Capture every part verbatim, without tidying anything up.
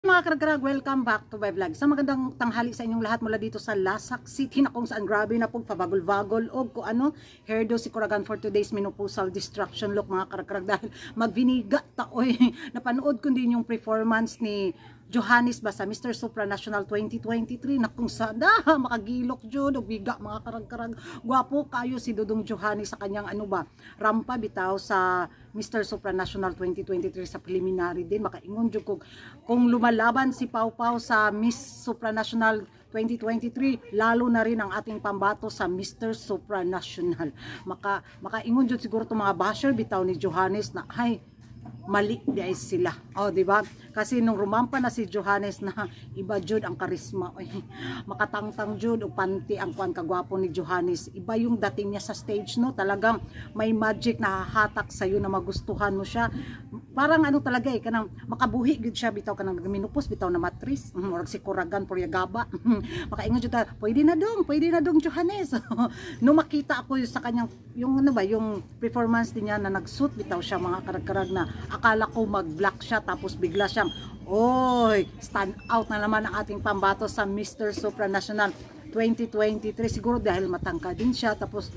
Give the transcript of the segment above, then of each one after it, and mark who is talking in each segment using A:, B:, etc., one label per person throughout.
A: Mga karagkarag, welcome back to my vlog. Sa magandang tanghali sa inyong lahat mula dito sa Lasak City na kung saan grabe na pong pabagol-bagol o kung ano, hairdo si Kuragan for today's menopausal distraction look mga karagkarag dahil magviniga taoy. Napanood ko din yung performance ni Johannes ba sa Mister Supranational twenty twenty-three na kung saan ah, makagilok jud og biga mga karagkarag. Gwapo kayo si Dudong Johannes sa kanyang ano ba, rampa bitaw sa Mister Supranational twenty twenty-three sa preliminary din. Makaingon jud kung kung lumalaban si Pau Pau sa Miss Supranational twenty twenty-three, lalo na rin ang ating pambato sa Mister Supranational. Maka makaingon jud siguro tong mga basher bitaw ni Johannes na ay mali di ay sila. Oh, di ba? Kasi nung rumampa na si Johannes na iba jud ang karisma. Oy, makatangtang jud og panty ang kuan kagwapo ni Johannes. Iba yung dating niya sa stage, no? Talagang may magic na hahatak sa iyo na magustuhan mo siya. Parang ano talaga eh, kanang makabuhi gud siya bitaw kanang minupos bitaw na matris. Mm, or si Kuragan Poryagaba. Makaingon jud ta, pwede na dong, pwede na dong Johannes. Nung makita ako sa kanyang yung ano ba, yung performance din niya na nagsuit bitaw siya mga karag-karag na akala ko mag-black siya tapos bigla siyang oy, stand out na naman ang ating pambato sa Mister Supranational twenty twenty-three. Siguro dahil matangka din siya tapos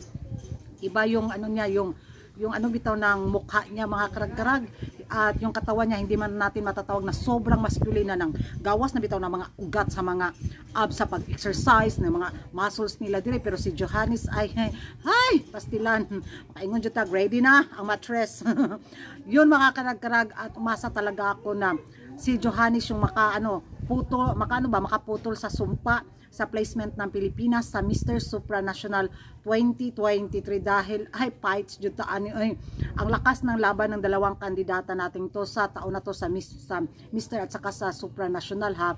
A: iba yung ano niya, yung yung ano bitaw ng mukha niya mga karag-karag at yung katawan niya hindi man natin matatawag na sobrang masculine na ng gawas na bitaw ng mga ugat sa mga abs sa pag-exercise ng mga muscles nila dire. Pero si Johannes ay ay pastilan, makaingon jud tag ready na ang mattress. Yun mga karag-karag at umasa talaga ako na si Johannes yung maka ano putol, maka ano ba makaputol sa sumpa sa placement ng Pilipinas sa Mister Supranational twenty twenty-three dahil ay fights jud ta ani ay ang lakas ng laban ng dalawang kandidata nating to sa taon na to sa, Miss, sa Mister at saka sa Supranational ha.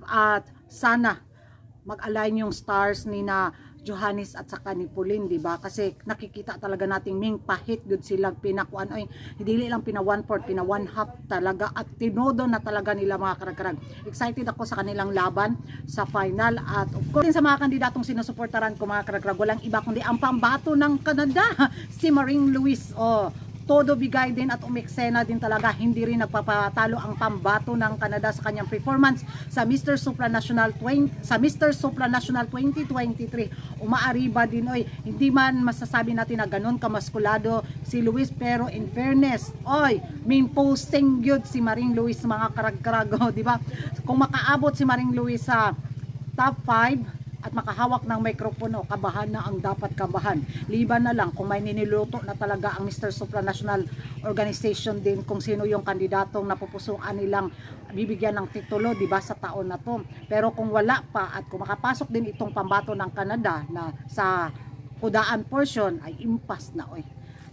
A: At sana mag-align yung stars ni na Johannes at saka ni Pauline, di ba? Kasi nakikita talaga nating ming pahit good sila pinakuan ay hindi lang pina one fourth, pina one half talaga at tinodo na talaga nila mga karag-karag. Excited ako sa kanilang laban sa final at of course sa mga kandidatong sinusuportaran ko mga karag-karag walang iba kundi ang pambato ng Canada, si Maring Luis. Oh, todo bigay din at umeksena din talaga, hindi rin nagpapatalo ang pambato ng Canada sa kanyang performance sa Mister Supranational twenty sa Mister Supranational twenty twenty-three. Umaariba din oy, hindi man masasabi natin na ganun kamaskulado si Luis pero in fairness, oy, main posting gyud si Maring Luis mga karag-karag, oh, di ba? Kung makaabot si Maring Luis sa top five at makahawak ng mikropono, kabahan na ang dapat kabahan. Liban na lang kung may niniluto na talaga ang Mister Supranational Organization din kung sino yung kandidatong napupusuan nilang bibigyan ng titulo, di ba, sa taon na to. Pero kung wala pa at kung makapasok din itong pambato ng Canada na sa kudaan portion ay impas na oy.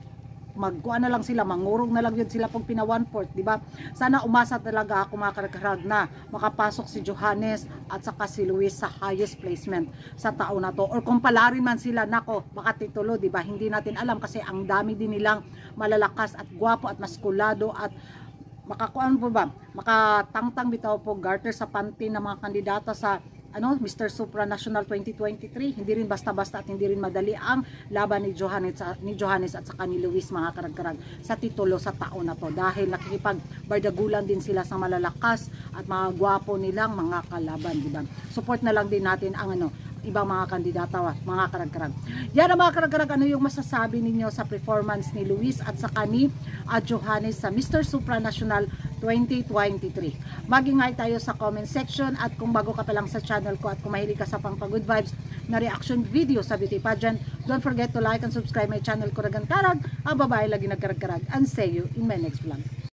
A: Magkuha na lang sila, mangurong na lang yun sila pag pina one fourth, di ba? Sana umasa talaga ako mga karagkarag na makapasok si Johannes at saka si Luis sa highest placement sa taon na to. Or kung palarin man sila, nako, makatitulo, di ba? Hindi natin alam kasi ang dami din nilang malalakas at gwapo at maskulado at makakuan po ba? Makatangtang bitaw po garter sa panty ng mga kandidata sa ano, Mister Supranational twenty twenty-three. Hindi rin basta-basta at hindi rin madali ang laban ni Johannes, ni Johannes at saka ni Luis mga karag-karag sa titulo sa taon na to dahil nakikipagbardagulan din sila sa malalakas at mga gwapo nilang mga kalaban, di ba? Support na lang din natin ang ano ibang mga kandidata mga karag-karag. Yan ang mga karag-karag, ano yung masasabi ninyo sa performance ni Luis at saka ni uh, Johannes sa Mister Supranational twenty twenty-three. Mag-ingay tayo sa comment section at kung bago ka pa lang sa channel ko at kung mahilig ka sa pang good vibes na reaction video sa beauty pageant, don't forget to like and subscribe my channel Kuragan Karag, ang babae lagi nagkarag-karag, and see you in my next vlog.